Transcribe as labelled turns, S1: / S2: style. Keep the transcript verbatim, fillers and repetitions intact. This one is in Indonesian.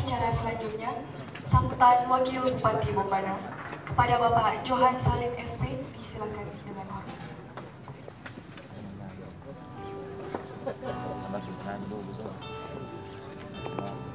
S1: acara selanjutnya, sambutan Wakil Bupati Bombana kepada Bapak Johan Salim S P, disilakan dengan hormat.
S2: Masuk